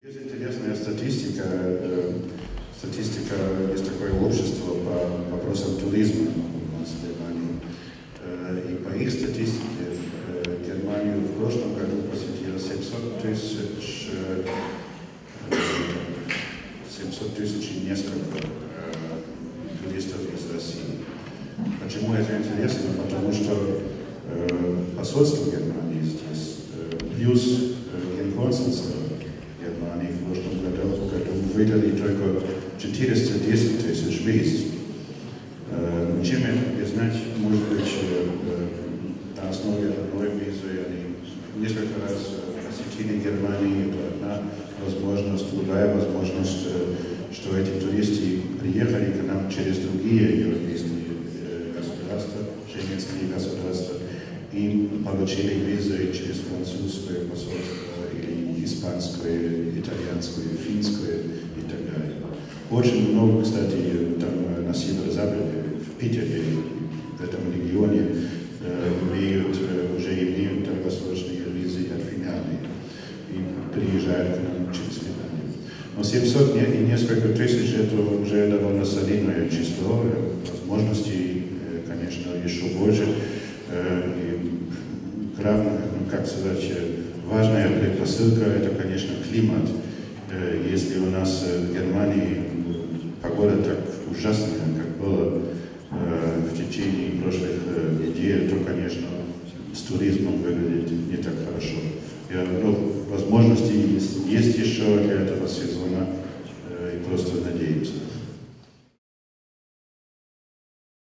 Есть интересная статистика. Статистика, есть такое общество по вопросам туризма у нас в Германии. И по их статистике Германию в прошлом году посетило 700 тысяч и несколько туристов из России. Почему это интересно? Потому что посольство Германии здесь, плюс генконсульство Германии в прошлом году выдали только 410 тысяч виз. Чем это объяснять? Может быть, на основе одной визы они несколько раз посетили Германию. Это одна возможность, другая возможность, что эти туристы приехали к нам через другие европейские государства, шенгенские государства, и получили визы через французское посольство или испанское, итальянское, финское и так далее. Очень много, кстати, там на северо-западе, в Питере, в этом регионе уже имеют долгосрочные визы от Финляндии и приезжают к нам через Финляндию. Но 700 и несколько тысяч это уже довольно солидное число, возможностей, конечно, еще больше. Главное, как сказать, важная предпосылка это, конечно, климат. Если у нас в Германии погода так ужасная, как было в течение прошлых недель, то, конечно, с туризмом выглядит не так хорошо. Возможности есть еще для этого сезона, и просто надеемся.